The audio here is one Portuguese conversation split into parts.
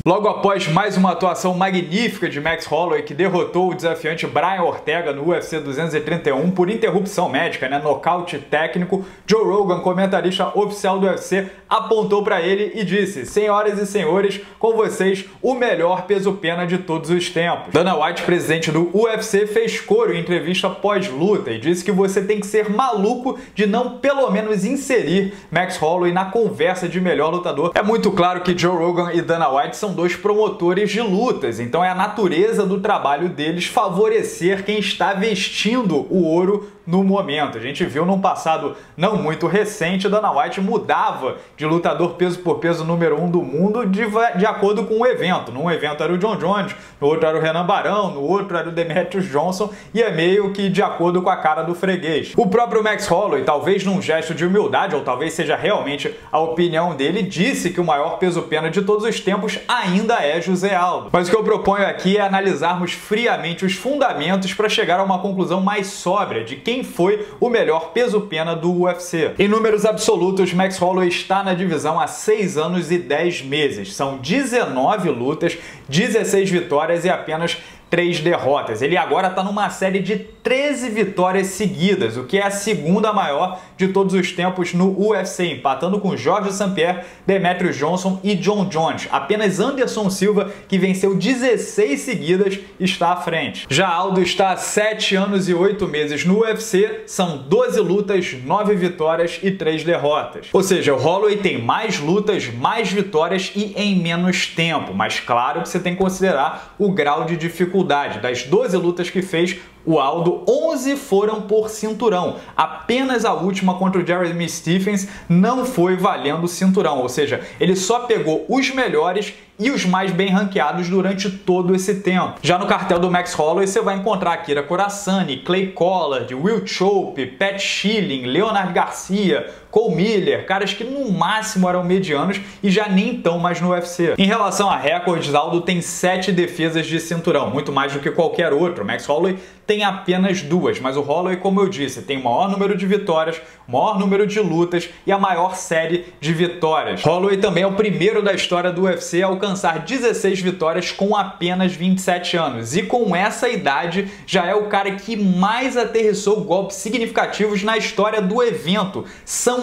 Logo após mais uma atuação magnífica de Max Holloway, que derrotou o desafiante Brian Ortega no UFC 231 por interrupção médica, nocaute técnico, Joe Rogan, comentarista oficial do UFC, apontou para ele e disse: "Senhoras e senhores, com vocês, o melhor peso-pena de todos os tempos." Dana White, presidente do UFC, fez coro em entrevista pós-luta e disse que você tem que ser maluco de não pelo menos inserir Max Holloway na conversa de melhor lutador. É muito claro que Joe Rogan e Dana White são dois promotores de lutas, então é a natureza do trabalho deles favorecer quem está vestindo o ouro no momento. A gente viu num passado não muito recente, Dana White mudava de lutador peso por peso número 1 do mundo de acordo com o evento. Num evento era o John Jones, no outro era o Renan Barão, no outro era o Demetrius Johnson, e é meio que de acordo com a cara do freguês. O próprio Max Holloway, talvez num gesto de humildade, ou talvez seja realmente a opinião dele, disse que o maior peso-pena de todos os tempos ainda é José Aldo. Mas o que eu proponho aqui é analisarmos friamente os fundamentos para chegar a uma conclusão mais sóbria de quem foi o melhor peso-pena do UFC. Em números absolutos, Max Holloway está na divisão há 6 anos e 10 meses. São 19 lutas, 16 vitórias e apenas 3 derrotas. Ele agora está numa série de 13 vitórias seguidas, o que é a segunda maior de todos os tempos no UFC, empatando com Georges St-Pierre, Demetrius Johnson e John Jones. Apenas Anderson Silva, que venceu 16 seguidas, está à frente. Já Aldo está há 7 anos e 8 meses no UFC, são 12 lutas, 9 vitórias e 3 derrotas. Ou seja, o Holloway tem mais lutas, mais vitórias e em menos tempo, mas claro que você tem que considerar o grau de dificuldade. Das 12 lutas que fez, o Aldo, 11 foram por cinturão. Apenas a última contra o Jeremy Stephens não foi valendo o cinturão, ou seja, ele só pegou os melhores e os mais bem ranqueados durante todo esse tempo. Já no cartel do Max Holloway você vai encontrar Akira Corassani, Clay Collard, Will Chope, Pat Schilling, Leonard Garcia, Cole Miller, caras que no máximo eram medianos e já nem estão mais no UFC. Em relação a recordes, Aldo tem 7 defesas de cinturão, muito mais do que qualquer outro. Max Holloway tem apenas 2, mas o Holloway, como eu disse, tem o maior número de vitórias, o maior número de lutas e a maior série de vitórias. Holloway também é o primeiro da história do UFC a alcançar 16 vitórias com apenas 27 anos. E com essa idade, já é o cara que mais aterrissou golpes significativos na história do evento. São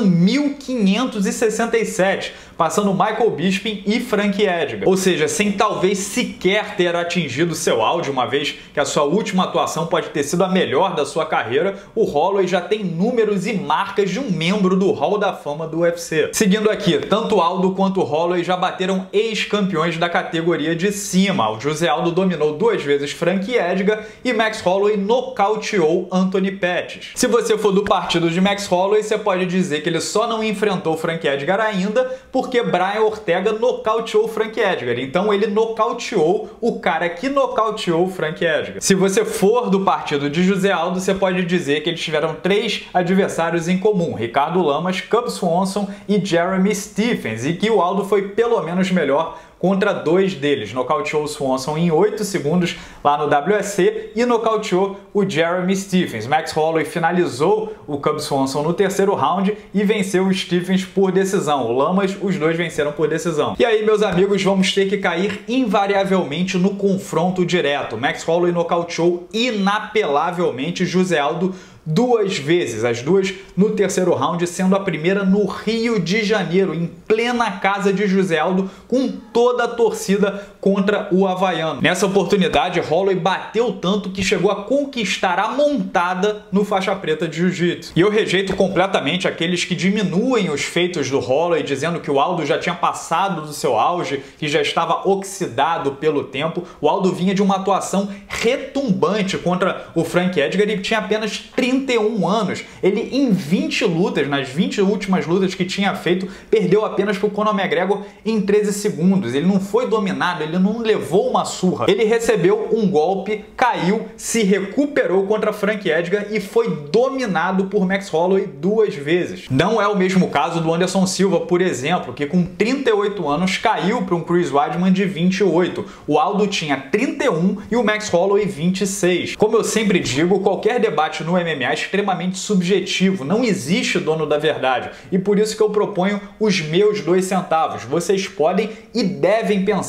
1.567, passando Michael Bisping e Frank Edgar. Ou seja, sem talvez sequer ter atingido seu auge, uma vez que a sua última atuação pode ter sido a melhor da sua carreira, o Holloway já tem números e marcas de um membro do Hall da Fama do UFC. Seguindo aqui, tanto Aldo quanto Holloway já bateram ex-campeões da categoria de cima. O José Aldo dominou 2 vezes Frank Edgar e Max Holloway nocauteou Anthony Pettis. Se você for do partido de Max Holloway, você pode dizer que ele só não enfrentou Frank Edgar ainda porque Brian Ortega nocauteou Frank Edgar. Então ele nocauteou o cara que nocauteou Frank Edgar. Se você for do partido de José Aldo, você pode dizer que eles tiveram 3 adversários em comum: Ricardo Lamas, Cub Swanson e Jeremy Stephens, e que o Aldo foi pelo menos melhor contra 2 deles. Nocauteou o Swanson em 8 segundos lá no WSC e nocauteou o Jeremy Stephens. Max Holloway finalizou o Cub Swanson no 3º round e venceu o Stephens por decisão. O Lamas, os 2 venceram por decisão. E aí, meus amigos, vamos ter que cair invariavelmente no confronto direto. Max Holloway nocauteou inapelavelmente José Aldo 2 vezes, as 2 no 3º round, sendo a primeira no Rio de Janeiro, em plena casa de José Aldo, com toda a torcida contra o havaiano. Nessa oportunidade, Holloway bateu tanto que chegou a conquistar a montada no faixa preta de jiu-jitsu. E eu rejeito completamente aqueles que diminuem os feitos do Holloway, dizendo que o Aldo já tinha passado do seu auge, que já estava oxidado pelo tempo. O Aldo vinha de uma atuação retumbante contra o Frank Edgar e tinha apenas 31 anos. Ele, em 20 lutas, nas 20 últimas lutas que tinha feito, perdeu apenas para o Conor McGregor em 13 segundos. Ele não foi dominado, ele não levou uma surra. Ele recebeu um golpe, caiu, se recuperou contra Frank Edgar e foi dominado por Max Holloway 2 vezes. Não é o mesmo caso do Anderson Silva, por exemplo, que com 38 anos caiu para um Chris Weidman de 28. O Aldo tinha 31 e o Max Holloway 26. Como eu sempre digo, qualquer debate no MMA é extremamente subjetivo, não existe dono da verdade, e por isso que eu proponho os meus 2 centavos. Vocês podem e devem pensar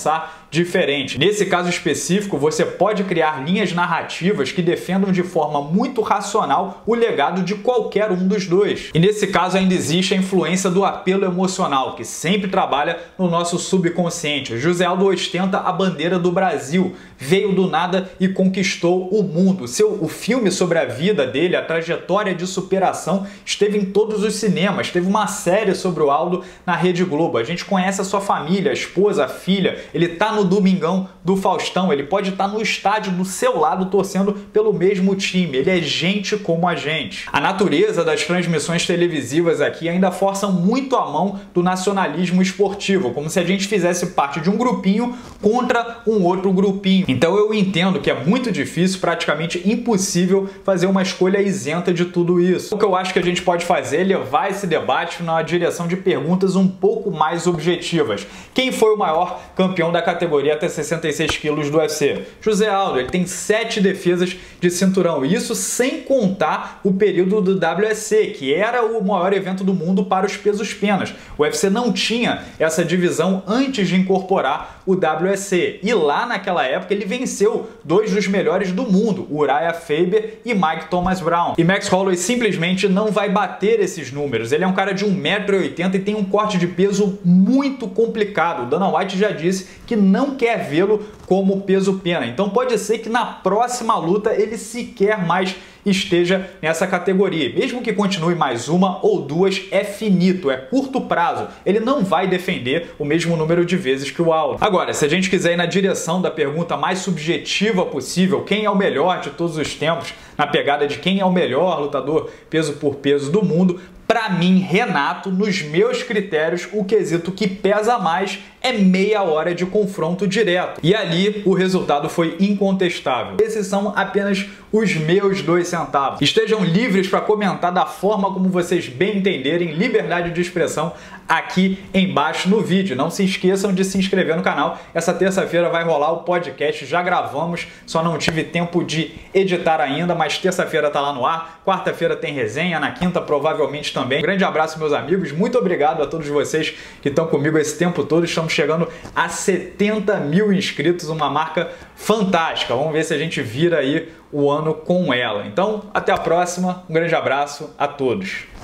diferente. Nesse caso específico, você pode criar linhas narrativas que defendam de forma muito racional o legado de qualquer um dos dois. E nesse caso ainda existe a influência do apelo emocional, que sempre trabalha no nosso subconsciente. O José Aldo ostenta a bandeira do Brasil, veio do nada e conquistou o mundo. O filme sobre a vida dele, a trajetória de superação, esteve em todos os cinemas. Teve uma série sobre o Aldo na Rede Globo. A gente conhece a sua família, a esposa, a filha. Ele tá no Domingão do Faustão. Ele pode estar no estádio do seu lado torcendo pelo mesmo time. Ele é gente como a gente. A natureza das transmissões televisivas aqui ainda força muito a mão do nacionalismo esportivo, como se a gente fizesse parte de um grupinho contra um outro grupinho. Então eu entendo que é muito difícil, praticamente impossível, fazer uma escolha isenta de tudo isso. O que eu acho que a gente pode fazer é levar esse debate na direção de perguntas um pouco mais objetivas. Quem foi o maior campeão da categoria até 66 quilos do UFC? José Aldo. Ele tem 7 defesas de cinturão, e isso sem contar o período do WEC, que era o maior evento do mundo para os pesos penas. O UFC não tinha essa divisão antes de incorporar o WEC, e lá naquela época ele venceu 2 dos melhores do mundo, Uriah Faber e Mike Thomas Brown. E Max Holloway simplesmente não vai bater esses números. Ele é um cara de 1,80 m e tem um corte de peso muito complicado. O Dana White já disse que não quer vê-lo como peso pena. Então pode ser que na próxima luta ele sequer mais esteja nessa categoria. Mesmo que continue mais uma ou duas, é finito, é curto prazo. Ele não vai defender o mesmo número de vezes que o Aldo. Agora, se a gente quiser ir na direção da pergunta mais subjetiva possível, quem é o melhor de todos os tempos, na pegada de quem é o melhor lutador peso por peso do mundo, para mim, Renato, nos meus critérios, o quesito que pesa mais é meia hora de confronto direto. E ali o resultado foi incontestável. Esses são apenas os meus 2 centavos. Estejam livres para comentar da forma como vocês bem entenderem, liberdade de expressão aqui embaixo no vídeo. Não se esqueçam de se inscrever no canal. Essa terça-feira vai rolar o podcast, já gravamos, só não tive tempo de editar ainda, mas terça-feira tá lá no ar, quarta-feira tem resenha, na quinta provavelmente também. Um grande abraço, meus amigos, muito obrigado a todos vocês que estão comigo esse tempo todo. Estamos chegando a 70 mil inscritos, uma marca fantástica. Vamos ver se a gente vira aí o ano com ela. Então, até a próxima, um grande abraço a todos.